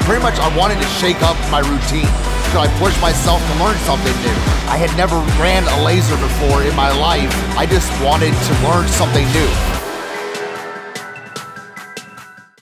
Pretty much I wanted to shake up my routine. So I pushed myself to learn something new. I had never ran a laser before in my life. I just wanted to learn something new.